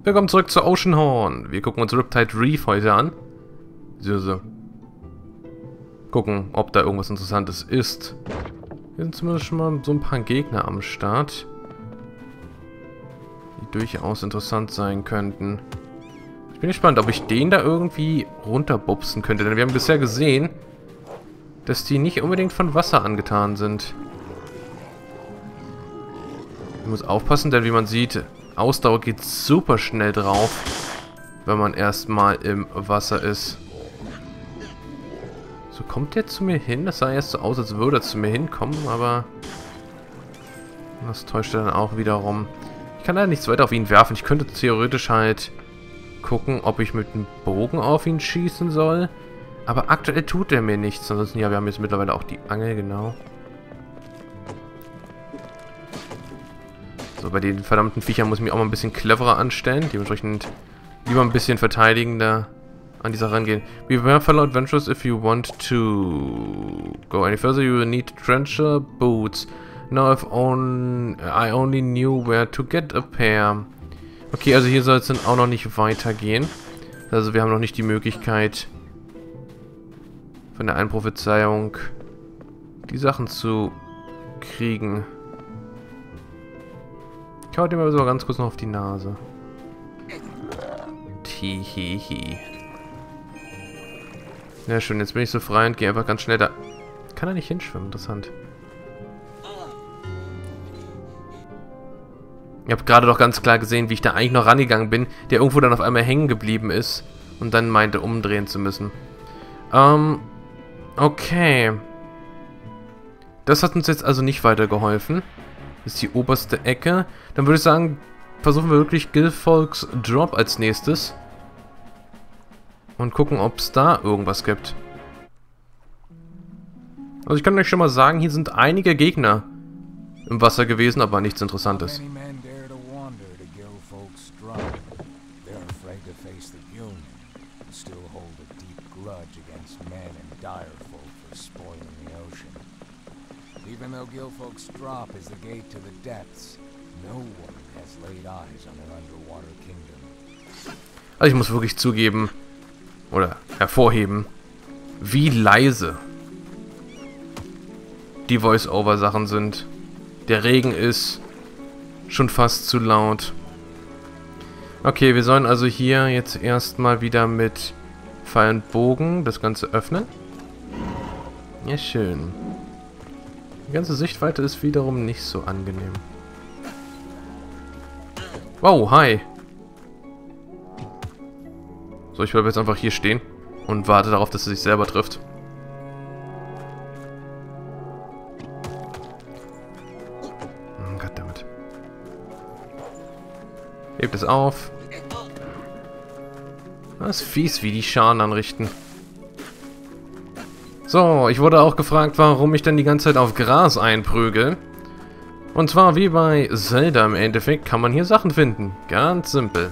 Willkommen zurück zu Oceanhorn. Wir gucken uns Riptide Reef heute an. So. Gucken, ob da irgendwas Interessantes ist. Hier sind zumindest schon mal so ein paar Gegner am Start, die durchaus interessant sein könnten. Ich bin gespannt, ob ich den da irgendwie runterbupsen könnte, denn wir haben bisher gesehen, dass die nicht unbedingt von Wasser angetan sind. Ich muss aufpassen, denn wie man sieht, Ausdauer geht super schnell drauf, wenn man erstmal im Wasser ist. So, kommt der zu mir hin? Das sah erst so aus, als würde er zu mir hinkommen, aber das täuscht dann auch wiederum. Ich kann leider nichts weiter auf ihn werfen. Ich könnte theoretisch halt gucken, ob ich mit einem Bogen auf ihn schießen soll. Aber aktuell tut er mir nichts. Ansonsten, ja, wir haben jetzt mittlerweile auch die Angel, genau. So, bei den verdammten Viechern muss ich mich auch mal ein bisschen cleverer anstellen. Dementsprechend lieber ein bisschen verteidigender an die Sache rangehen. Beware fellow adventurers if you want to go any further, you will need trencher boots. Now I only knew where to get a pair. Okay, also hier soll es dann auch noch nicht weitergehen. Also wir haben noch nicht die Möglichkeit, von der einen Prophezeiung die Sachen zu kriegen. Ich hau dir mal so ganz kurz noch auf die Nase. Tihihi. Ja, schön, jetzt bin ich so frei und gehe einfach ganz schnell da. Kann er nicht hinschwimmen? Interessant. Ich habe gerade doch ganz klar gesehen, wie ich da eigentlich noch rangegangen bin, der irgendwo dann auf einmal hängen geblieben ist und dann meinte, umdrehen zu müssen. Okay. Das hat uns jetzt also nicht weitergeholfen. Das ist die oberste Ecke. Dann würde ich sagen, versuchen wir wirklich Guildfolks Drop als nächstes. Und gucken, ob es da irgendwas gibt. Also ich kann euch schon mal sagen, hier sind einige Gegner im Wasser gewesen, aber nichts Interessantes. Even though Guildfolk's Drop is the gate to the depths, no one has laid eyes on an underwater kingdom. Also ich muss wirklich zugeben oder hervorheben, wie leise die Voice-Over-Sachen sind. Der Regen ist schon fast zu laut. Okay, wir sollen also hier jetzt erstmal wieder mit Pfeil und Bogen das Ganze öffnen. Ja, schön. Die ganze Sichtweite ist wiederum nicht so angenehm. Wow, hi. So, ich bleibe jetzt einfach hier stehen und warte darauf, dass er sich selber trifft. Goddammit. Hebt es auf. Das ist fies, wie die Scharen anrichten. So, ich wurde auch gefragt, warum ich denn die ganze Zeit auf Gras einprügel. Und zwar wie bei Zelda im Endeffekt kann man hier Sachen finden. Ganz simpel.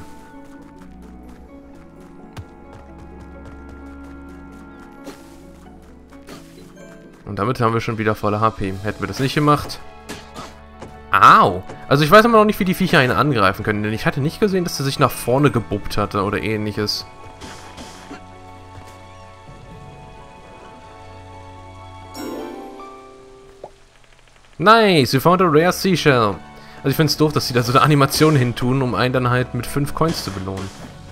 Und damit haben wir schon wieder volle HP. Hätten wir das nicht gemacht. Au! Also ich weiß immer noch nicht, wie die Viecher einen angreifen können, denn ich hatte nicht gesehen, dass er sich nach vorne gebuppt hatte oder ähnliches. Nice, we found a rare seashell. Also ich finde es doof, dass sie da so eine Animation hin tun, um einen dann halt mit 5 Coins zu belohnen.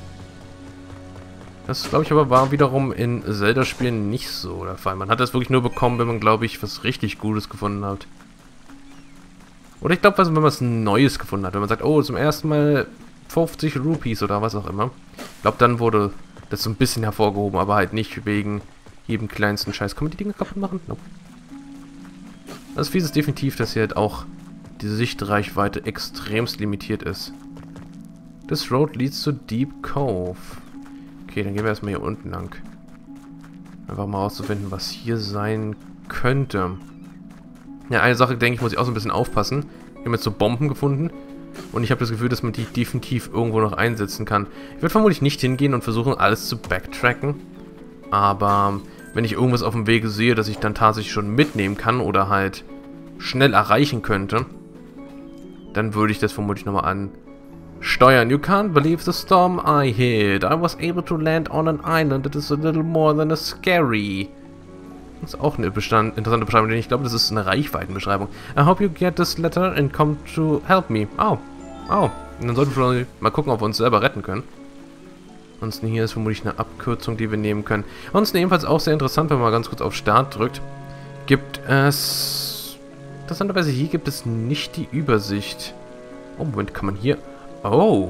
Das, glaube ich, aber war wiederum in Zelda-Spielen nicht so der Fall. Man hat das wirklich nur bekommen, wenn man, glaube ich, was richtig Gutes gefunden hat. Oder ich glaube, wenn man was Neues gefunden hat. Wenn man sagt, oh, zum ersten Mal 50 Rupees oder was auch immer. Ich glaube, dann wurde das so ein bisschen hervorgehoben, aber halt nicht wegen jedem kleinsten Scheiß. Kann man die Dinge kaputt machen? Nope. Das Fies ist definitiv, dass hier halt auch die Sichtreichweite extremst limitiert ist. This road leads to Deep Cove. Okay, dann gehen wir erstmal hier unten lang. Einfach mal rauszufinden, was hier sein könnte. Ja, eine Sache, denke ich, muss ich auch so ein bisschen aufpassen. Wir haben jetzt so Bomben gefunden. Und ich habe das Gefühl, dass man die definitiv irgendwo noch einsetzen kann. Ich werde vermutlich nicht hingehen und versuchen, alles zu backtracken. Aber wenn ich irgendwas auf dem Wege sehe, das ich dann tatsächlich schon mitnehmen kann oder halt schnell erreichen könnte, dann würde ich das vermutlich nochmal Steuern. You can't believe the storm I hit. I was able to land on an island that is a little more than a scary. Das ist auch eine interessante Beschreibung, denn ich glaube, das ist eine Reichweitenbeschreibung. I hope you get this letter and come to help me. Oh. Oh. Und dann sollten wir mal gucken, ob wir uns selber retten können. Ansonsten hier ist vermutlich eine Abkürzung, die wir nehmen können. Ansonsten ebenfalls auch sehr interessant, wenn man mal ganz kurz auf Start drückt. Gibt es... Interessanterweise hier gibt es nicht die Übersicht. Oh, Moment, kann man hier... Oh.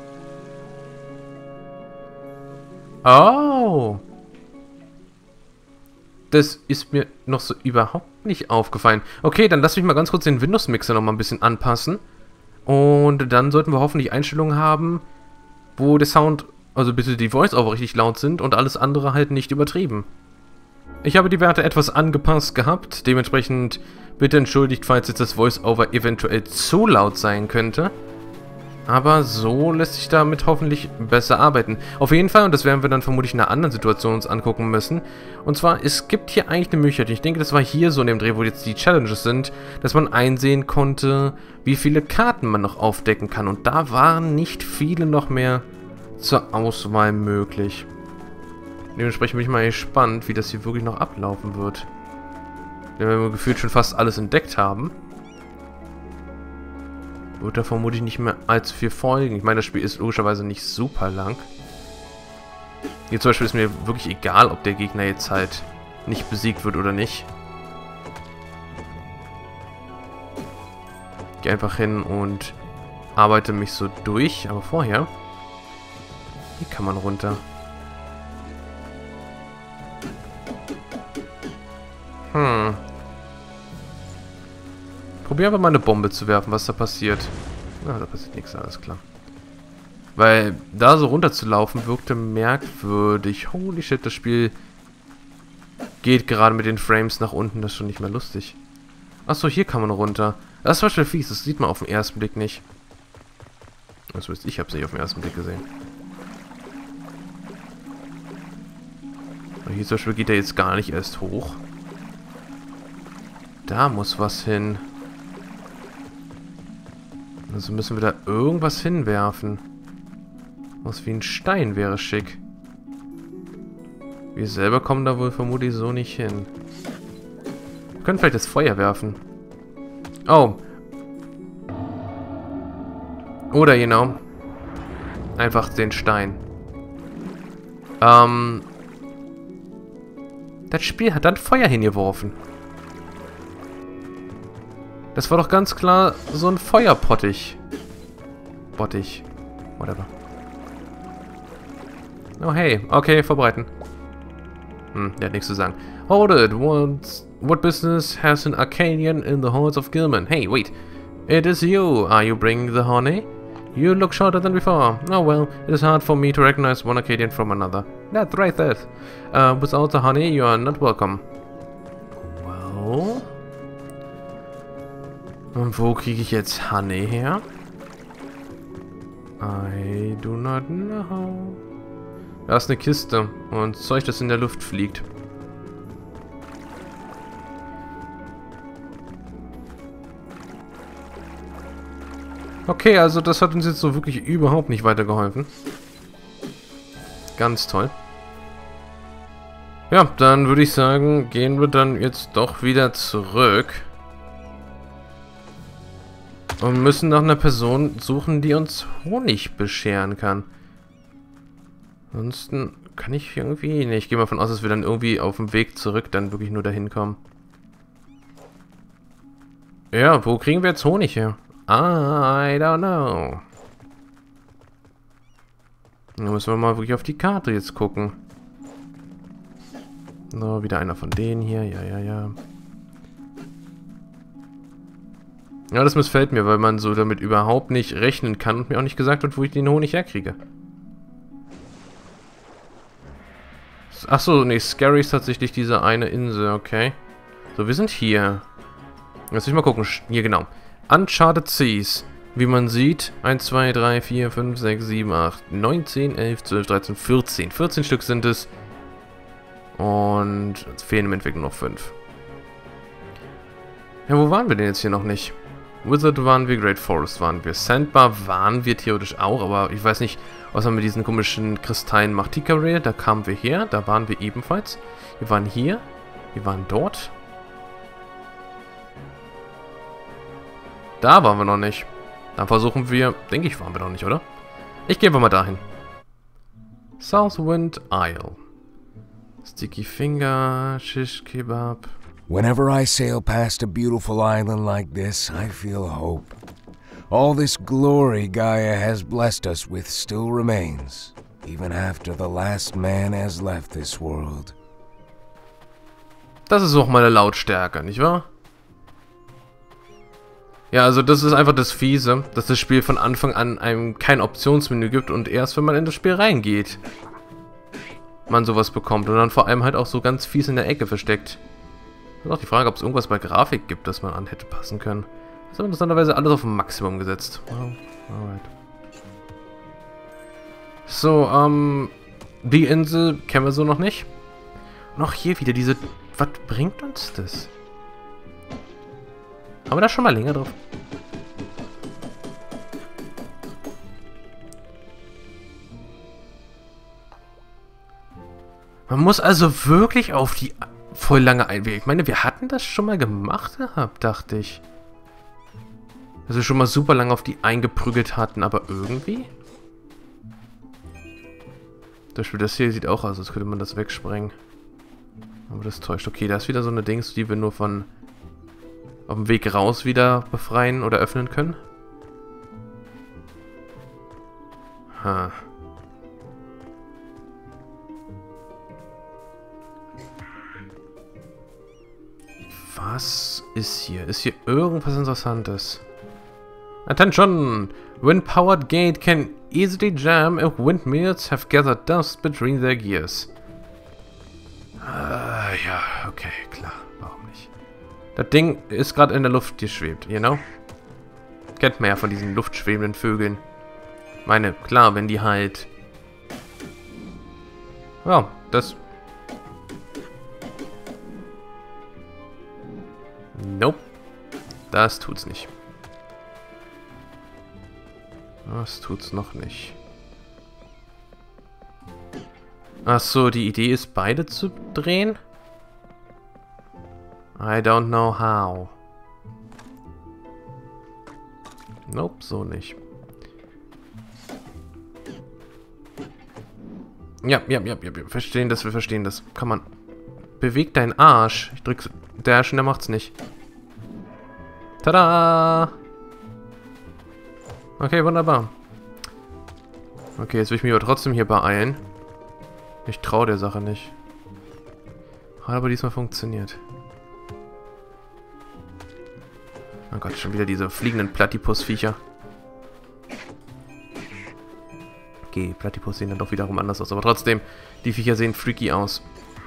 Oh. Das ist mir noch so überhaupt nicht aufgefallen. Okay, dann lass mich mal ganz kurz den Windows-Mixer noch mal ein bisschen anpassen. Und dann sollten wir hoffentlich Einstellungen haben, wo der Sound, also bitte die Voice-Over richtig laut sind und alles andere halt nicht übertrieben. Ich habe die Werte etwas angepasst gehabt, dementsprechend bitte entschuldigt, falls jetzt das Voice-Over eventuell zu laut sein könnte. Aber so lässt sich damit hoffentlich besser arbeiten. Auf jeden Fall, und das werden wir dann vermutlich in einer anderen Situation uns angucken müssen. Und zwar, es gibt hier eigentlich eine Möglichkeit, ich denke, das war hier so in dem Dreh, wo jetzt die Challenges sind, dass man einsehen konnte, wie viele Karten man noch aufdecken kann. Und da waren nicht viele noch mehr zur Auswahl möglich. Dementsprechend bin ich mal gespannt, wie das hier wirklich noch ablaufen wird. Denn wenn wir gefühlt schon fast alles entdeckt haben, wird da vermutlich nicht mehr allzu viel folgen. Ich meine, das Spiel ist logischerweise nicht super lang. Hier zum Beispiel ist mir wirklich egal, ob der Gegner jetzt halt nicht besiegt wird oder nicht. Ich gehe einfach hin und arbeite mich so durch. Aber vorher... Hier kann man runter. Probieren wir mal eine Bombe zu werfen, was da passiert. Na, da passiert nichts, alles klar. Weil da so runter zu laufen wirkte merkwürdig. Holy shit, das Spiel geht gerade mit den Frames nach unten, das ist schon nicht mehr lustig. Achso, hier kann man runter. Das ist zum Beispiel fies, das sieht man auf den ersten Blick nicht. Das wisst ich, habe es nicht auf den ersten Blick gesehen. Und hier zum Beispiel geht er jetzt gar nicht erst hoch. Da muss was hin. Also müssen wir da irgendwas hinwerfen. Was wie ein Stein wäre schick. Wir selber kommen da wohl vermutlich so nicht hin. Wir können vielleicht das Feuer werfen. Oh. Oder genau. Einfach den Stein. Das Spiel hat dann Feuer hingeworfen. Das war doch ganz klar so ein Feuerpottich. Bottich. Whatever. Oh hey, okay, vorbereiten. Der hat nichts zu sagen. Hold it, what business has an Arcadian in the halls of Gilman? Hey, wait. It is you. Are you bringing the honey? You look shorter than before. Oh well, it is hard for me to recognize one Arcadian from another. That's right, that. Without the honey, you are not welcome. Well... Und wo kriege ich jetzt Honey her? I do not know. Da ist eine Kiste und Zeug, das in der Luft fliegt. Okay, also das hat uns jetzt so wirklich überhaupt nicht weitergeholfen. Ganz toll. Ja, dann würde ich sagen, gehen wir dann jetzt doch wieder zurück. Und müssen nach einer Person suchen, die uns Honig bescheren kann. Ansonsten kann ich irgendwie... Ne, ich gehe mal davon aus, dass wir dann irgendwie auf dem Weg zurück dann wirklich nur dahin kommen. Ja, wo kriegen wir jetzt Honig her? I don't know. Da müssen wir mal wirklich auf die Karte jetzt gucken. So, wieder einer von denen hier. Ja. Ja, das missfällt mir, weil man so damit überhaupt nicht rechnen kann und mir auch nicht gesagt wird, wo ich den Honig herkriege. Achso, nee, Scary ist tatsächlich diese eine Insel, okay. So, wir sind hier. Lass mich mal gucken. Hier, genau. Uncharted Seas. Wie man sieht, 1, 2, 3, 4, 5, 6, 7, 8, 9, 10, 11, 12, 13, 14. 14 Stück sind es. Und es fehlen im Endeffekt nur noch 5. Ja, wo waren wir denn jetzt hier noch nicht? Wizard waren wir, Great Forest waren wir. Sandbar waren wir theoretisch auch, aber ich weiß nicht, was man mit diesen komischen Kristallen macht. Tikarail, da kamen wir her, da waren wir ebenfalls. Wir waren hier, wir waren dort. Da waren wir noch nicht. Dann versuchen wir, denke ich, waren wir noch nicht, oder? Ich gehe einfach mal dahin. Southwind Isle. Sticky Finger, Shish Kebab. Whenever I sail past a beautiful island like this, I feel hope. All this glory Gaia has blessed us with still remains, even after the last man has left this world. Das ist auch meine Lautstärke, nicht wahr? Ja, also das ist einfach das Fiese, dass das Spiel von Anfang an einem kein Optionsmenü gibt und erst wenn man in das Spiel reingeht, man sowas bekommt und dann vor allem halt auch so ganz fies in der Ecke versteckt. Das ist auch die Frage, ob es irgendwas bei Grafik gibt, das man an hätte passen können. Das ist interessanterweise alles auf Maximum gesetzt. Wow. Alright. So, die Insel kennen wir so noch nicht. Und auch hier wieder diese... Was bringt uns das? Haben wir da schon mal länger drauf? Man muss also wirklich auf die voll lange Einwege. Ich meine, wir hatten das schon mal gemacht gehabt, dachte ich. Dass wir schon mal super lange auf die eingeprügelt hatten, aber irgendwie... Das Spiel, das hier sieht auch aus, als könnte man das wegsprengen. Aber das täuscht. Okay, da ist wieder so eine Dings, die wir nur von... auf dem Weg raus wieder befreien oder öffnen können. Ha. Was ist hier? Ist hier irgendwas Interessantes? Attention! Wind-powered gate can easily jam if windmills have gathered dust between their gears. Ja, okay, klar. Warum nicht? Das Ding ist gerade in der Luft geschwebt, you know? Kennt man ja von diesen luftschwebenden Vögeln. Meine, klar, wenn die halt... Ja, das... Nope. Das tut's nicht. Das tut's noch nicht. Ach so, die Idee ist, beide zu drehen? I don't know how. Nope, so nicht. Ja, wir verstehen das, wir verstehen das. Kann man... Beweg deinen Arsch. Ich drück's... Der Arsch, der macht's nicht. Tada! Okay, wunderbar. Okay, jetzt will ich mich aber trotzdem hier beeilen. Ich traue der Sache nicht. Hat aber diesmal funktioniert. Oh Gott, schon wieder diese fliegenden Platypus-Viecher. Okay, Platypus sehen dann doch wiederum anders aus, aber trotzdem, die Viecher sehen freaky aus.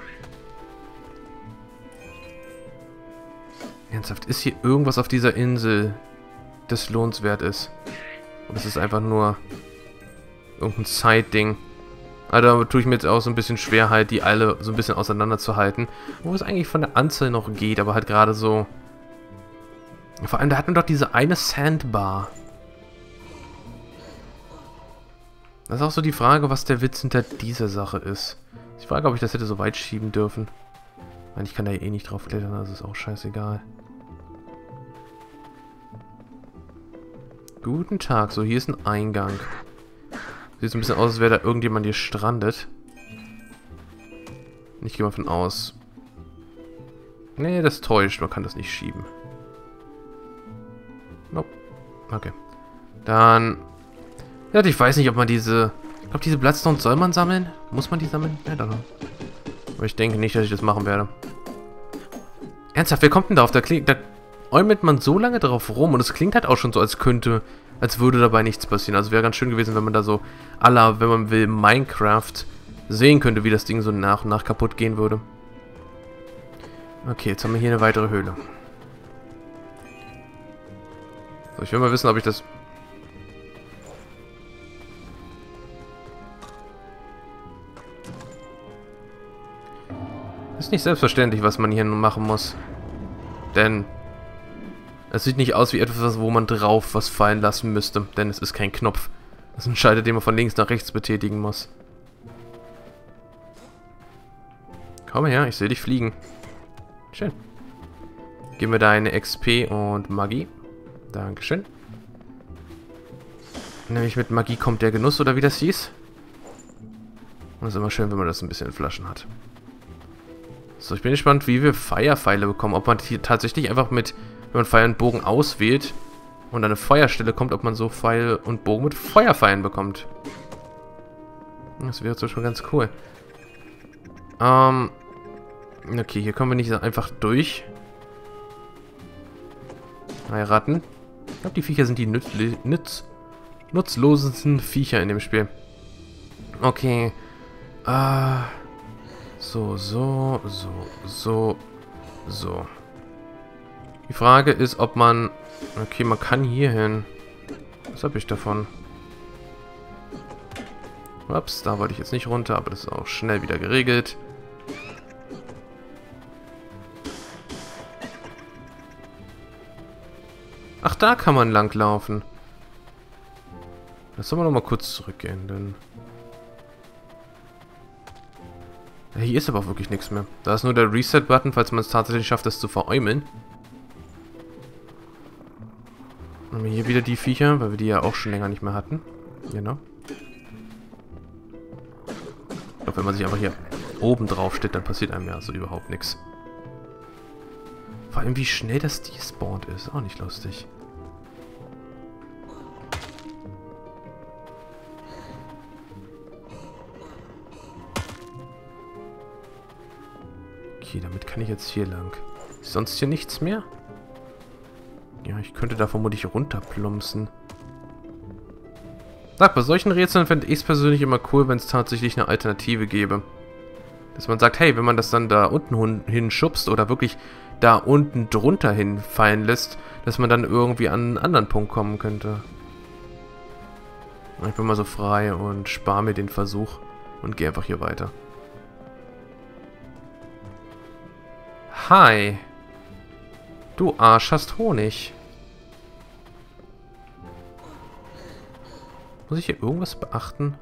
Ernsthaft, ist hier irgendwas auf dieser Insel, das lohnenswert ist? Und es ist einfach nur irgendein Side-Ding. Also da tue ich mir jetzt auch so ein bisschen schwer, halt die alle so ein bisschen auseinanderzuhalten. Wo es eigentlich von der Anzahl noch geht, aber halt gerade so... Vor allem, da hatten wir doch diese eine Sandbar. Das ist auch so die Frage, was der Witz hinter dieser Sache ist. Ich frage, ob ich das hätte so weit schieben dürfen. Ich meine, ich kann da eh nicht drauf klettern, das ist auch scheißegal. Guten Tag, so hier ist ein Eingang. Sieht so ein bisschen aus, als wäre da irgendjemand hier strandet. Ich gehe mal von aus. Nee, das täuscht, man kann das nicht schieben. Nope. Okay. Dann... Ja, ich weiß nicht, ob man diese... Ich glaube, diese Bloodstones soll man sammeln? Muss man die sammeln? Ja, doch. Aber ich denke nicht, dass ich das machen werde. Ernsthaft, wer kommt denn da auf? Da äumelt man so lange drauf rum und es klingt halt auch schon so, als würde dabei nichts passieren. Also wäre ganz schön gewesen, wenn man da so à la, wenn man will, Minecraft sehen könnte, wie das Ding so nach und nach kaputt gehen würde. Okay, jetzt haben wir hier eine weitere Höhle. So, ich will mal wissen, ob ich das... Ist nicht selbstverständlich, was man hier nun machen muss. Denn Es sieht nicht aus wie etwas, wo man drauf was fallen lassen müsste, denn es ist kein Knopf. Das ist ein Schalter, den man von links nach rechts betätigen muss. Komm her, ich sehe dich fliegen. Schön. Gib mir deine XP und Magie. Dankeschön. Nämlich mit Magie kommt der Genuss, oder wie das hieß. Und es ist immer schön, wenn man das ein bisschen in Flaschen hat. So, ich bin gespannt, wie wir Feuerpfeile bekommen. Ob man hier tatsächlich einfach mit, wenn man Pfeil und Bogen auswählt und an eine Feuerstelle kommt, ob man so Pfeil und Bogen mit Feuerpfeilen bekommt. Das wäre zum Beispiel ganz cool. Okay, hier kommen wir nicht einfach durch. Heiraten. Ich glaube, die Viecher sind die nutzlosesten Viecher in dem Spiel. Okay. So. Die Frage ist, ob man... Okay, man kann hier hin. Was habe ich davon? Ups, da wollte ich jetzt nicht runter, aber das ist auch schnell wieder geregelt. Ach, da kann man langlaufen. Jetzt sollen wir noch mal kurz zurückgehen, denn... Ja, hier ist aber auch wirklich nichts mehr. Da ist nur der Reset-Button, falls man es tatsächlich schafft, das zu veräumeln. Haben wir hier wieder die Viecher, weil wir die ja auch schon länger nicht mehr hatten. Genau. Ich glaube, wenn man sich einfach hier oben drauf steht, dann passiert einem ja so überhaupt nichts. Vor allem, wie schnell das despawnt ist. Auch nicht lustig. Okay, damit kann ich jetzt hier lang. Ist sonst hier nichts mehr? Ja, ich könnte da vermutlich runterplumpsen. Bei solchen Rätseln fände ich es persönlich immer cool, wenn es tatsächlich eine Alternative gäbe. Dass man sagt, hey, wenn man das dann da unten hinschubst oder wirklich da unten drunter hinfallen lässt, dass man dann irgendwie an einen anderen Punkt kommen könnte. Ich bin mal so frei und spare mir den Versuch und gehe einfach hier weiter. Hi. Du Arsch hast Honig. Muss ich hier irgendwas beachten?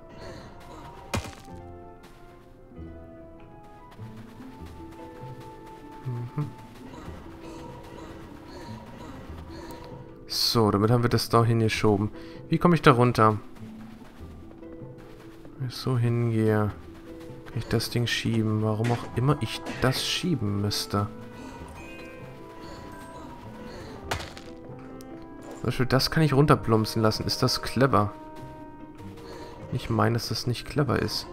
So, damit haben wir das da hingeschoben. Wie komme ich da runter? Wenn ich so hingehe, kann ich das Ding schieben. Warum auch immer ich das schieben müsste. Zum Beispiel, das kann ich runterplumpsen lassen. Ist das clever? Ich meine, dass das nicht clever ist.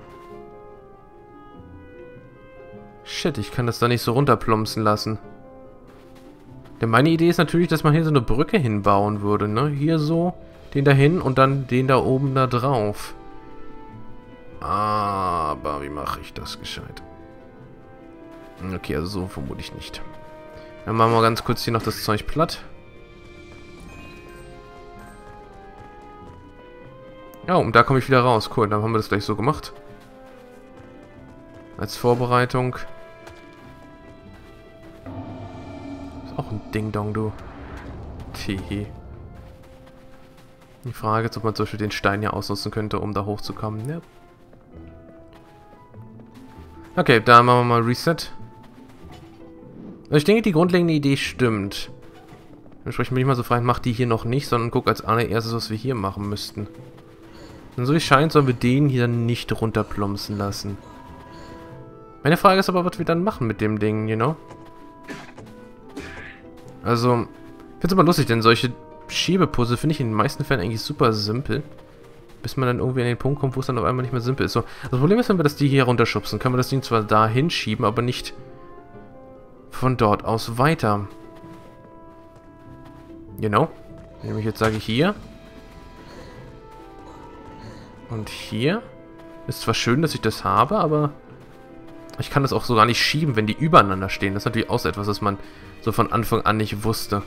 Shit, ich kann das da nicht so runterplumpsen lassen. Denn meine Idee ist natürlich, dass man hier so eine Brücke hinbauen würde, ne? Hier so, den da hin und dann den da oben da drauf. Aber wie mache ich das gescheit? Okay, also so vermute ich nicht. Dann machen wir ganz kurz hier noch das Zeug platt. Ja, und da komme ich wieder raus. Cool, dann haben wir das gleich so gemacht. Als Vorbereitung. Ist auch ein Ding-Dong, du. Tehe. Die Frage ist, ob man zum Beispiel den Stein hier ausnutzen könnte, um da hochzukommen. Ja. Okay, da machen wir mal Reset. Ich denke, die grundlegende Idee stimmt. Entsprechend bin ich mal so frei, mach die hier noch nicht, sondern guck als allererstes, was wir hier machen müssten. Und so wie es scheint, sollen wir den hier nicht runterplumpsen lassen. Meine Frage ist aber, was wir dann machen mit dem Ding, you know? Also, ich finde es aber lustig, denn solche Schiebepuzzle finde ich in den meisten Fällen eigentlich super simpel. Bis man dann irgendwie an den Punkt kommt, wo es dann auf einmal nicht mehr simpel ist. So, das Problem ist, wenn wir das die hier runterschubsen, können wir das Ding zwar da hinschieben, aber nicht von dort aus weiter. Genau. Nämlich jetzt sage ich hier. Und hier. Ist zwar schön, dass ich das habe, aber ich kann das auch so gar nicht schieben, wenn die übereinander stehen. Das ist natürlich auch so etwas, was man so von Anfang an nicht wusste.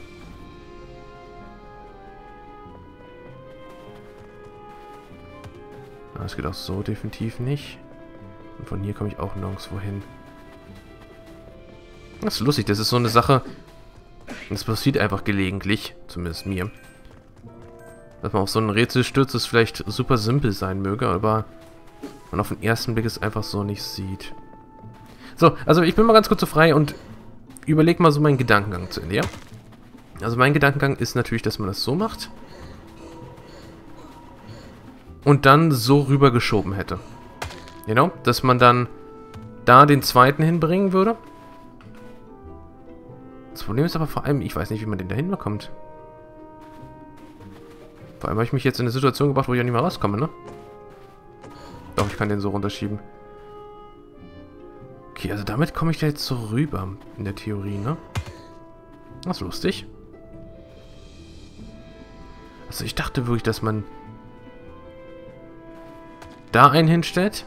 Das geht auch so definitiv nicht. Und von hier komme ich auch nirgendwo hin. Das ist lustig, das ist so eine Sache. Das passiert einfach gelegentlich, zumindest mir. Dass man auf so ein Rätsel stürzt, das vielleicht super simpel sein möge, aber man auf den ersten Blick es einfach so nicht sieht. So, also ich bin mal ganz kurz so frei und überleg mal so meinen Gedankengang zu Ende, ja? Also mein Gedankengang ist natürlich, dass man das so macht. Und dann so rüber geschoben hätte. Genau, dass man dann da den zweiten hinbringen würde. Das Problem ist aber vor allem, ich weiß nicht, wie man den da hinbekommt. Vor allem habe ich mich jetzt in eine Situation gebracht, wo ich auch nicht mehr rauskomme, ne? Doch, ich kann den so runterschieben. Okay, also damit komme ich da jetzt so rüber, in der Theorie, ne? Das ist lustig. Also ich dachte wirklich, dass man da einen hinstellt.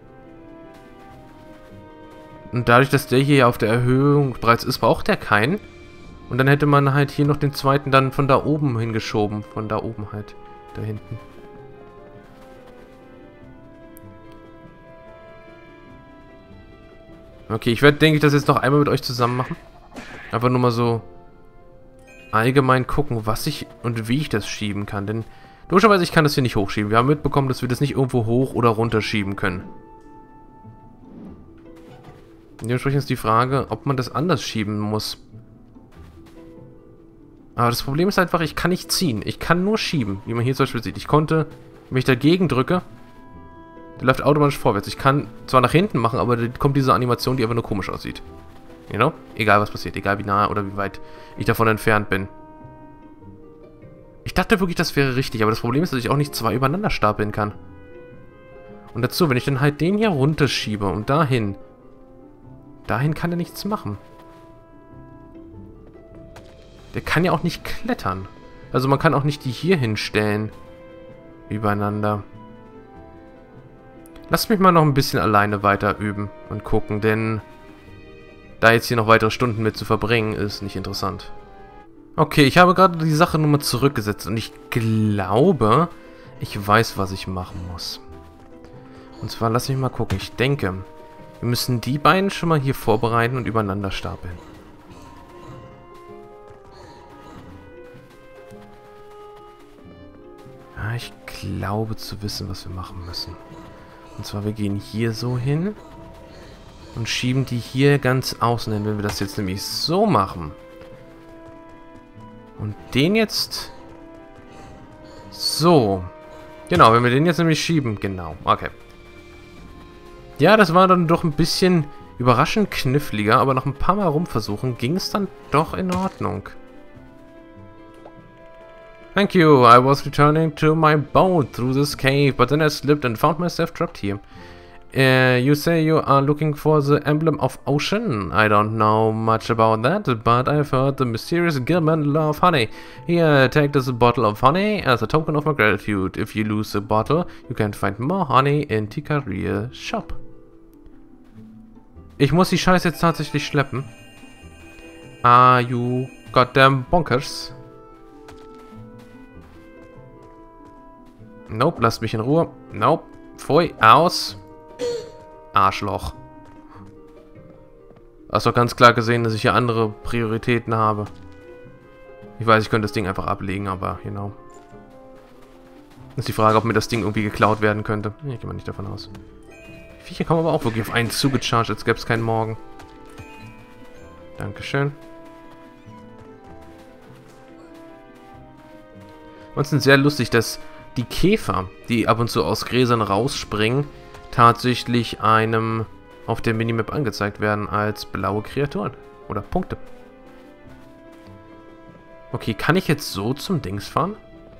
Und dadurch, dass der hier auf der Erhöhung bereits ist, braucht der keinen. Und dann hätte man halt hier noch den zweiten dann von da oben hingeschoben. Von da oben halt. Da hinten. Okay, ich werde, denke ich, das jetzt noch einmal mit euch zusammen machen. Einfach nur mal so allgemein gucken, was ich und wie ich das schieben kann. Denn logischerweise, ich kann das hier nicht hochschieben. Wir haben mitbekommen, dass wir das nicht irgendwo hoch oder runter schieben können. Dementsprechend ist die Frage, ob man das anders schieben muss. Aber das Problem ist einfach, ich kann nicht ziehen. Ich kann nur schieben, wie man hier zum Beispiel sieht. Ich konnte, wenn ich dagegen drücke, der läuft automatisch vorwärts. Ich kann zwar nach hinten machen, aber da kommt diese Animation, die einfach nur komisch aussieht. You know? Egal was passiert, egal wie nah oder wie weit ich davon entfernt bin. Ich dachte wirklich, das wäre richtig, aber das Problem ist, dass ich auch nicht zwei übereinander stapeln kann. Und dazu, wenn ich dann halt den hier runterschiebe und dahin kann er nichts machen. Der kann ja auch nicht klettern. Also man kann auch nicht die hier hinstellen. Übereinander. Lasst mich mal noch ein bisschen alleine weiter üben und gucken, denn da jetzt hier noch weitere Stunden mit zu verbringen, ist nicht interessant. Okay, ich habe gerade die Sache nochmal zurückgesetzt und ich glaube, ich weiß, was ich machen muss. Und zwar, lass mich mal gucken. Ich denke, wir müssen die beiden schon mal hier vorbereiten und übereinander stapeln. Ja, ich glaube zu wissen, was wir machen müssen. Und zwar, wir gehen hier so hin und schieben die hier ganz außen hin, wenn wir das jetzt nämlich so machen. Und den jetzt so. Genau, wenn wir den jetzt nämlich schieben. Genau, okay. Ja, das war dann doch ein bisschen überraschend kniffliger, aber nach ein paar Mal rumversuchen ging es dann doch in Ordnung. Thank you, I was returning to my boat through this cave, but then I slipped and found myself trapped here. You say you are looking for the emblem of ocean. I don't know much about that, but I've heard the mysterious Gilman love honey. Here, take this bottle of honey as a token of my gratitude. If you lose the bottle, you can find more honey in Tikaria's shop. Ich muss die Scheiße jetzt tatsächlich schleppen. Are you goddamn bonkers? Nope, lasst mich in Ruhe. Nope. Pfui, aus. Arschloch. Hast doch ganz klar gesehen, dass ich hier andere Prioritäten habe. Ich weiß, ich könnte das Ding einfach ablegen, aber genau. Ist die Frage, ob mir das Ding irgendwie geklaut werden könnte. Ich gehe mal nicht davon aus. Die Viecher kommen aber auch wirklich auf einen zugecharged, als gäbe es keinen Morgen. Dankeschön. Ansonsten sehr lustig, dass die Käfer, die ab und zu aus Gräsern rausspringen, tatsächlich einem auf der Minimap angezeigt werden als blaue Kreaturen. Oder Punkte. Okay, kann ich jetzt so zum Dings fahren?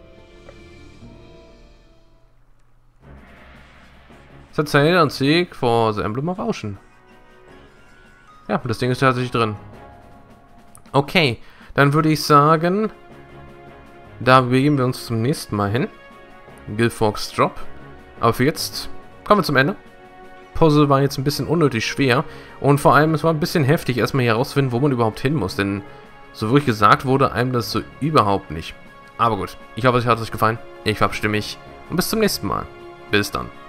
Set sail and seek for the emblem of ocean. Ja, das Ding ist tatsächlich drin. Okay, dann würde ich sagen, da begeben wir uns zum nächsten Mal hin. Guildforks Drop. Aber für jetzt kommen wir zum Ende. Puzzle war jetzt ein bisschen unnötig schwer. Und vor allem, es war ein bisschen heftig, erstmal hier herauszufinden, wo man überhaupt hin muss. Denn so wirklich gesagt wurde einem das so überhaupt nicht. Aber gut, ich hoffe, es hat euch gefallen. Ich verabschiede mich und bis zum nächsten Mal. Bis dann.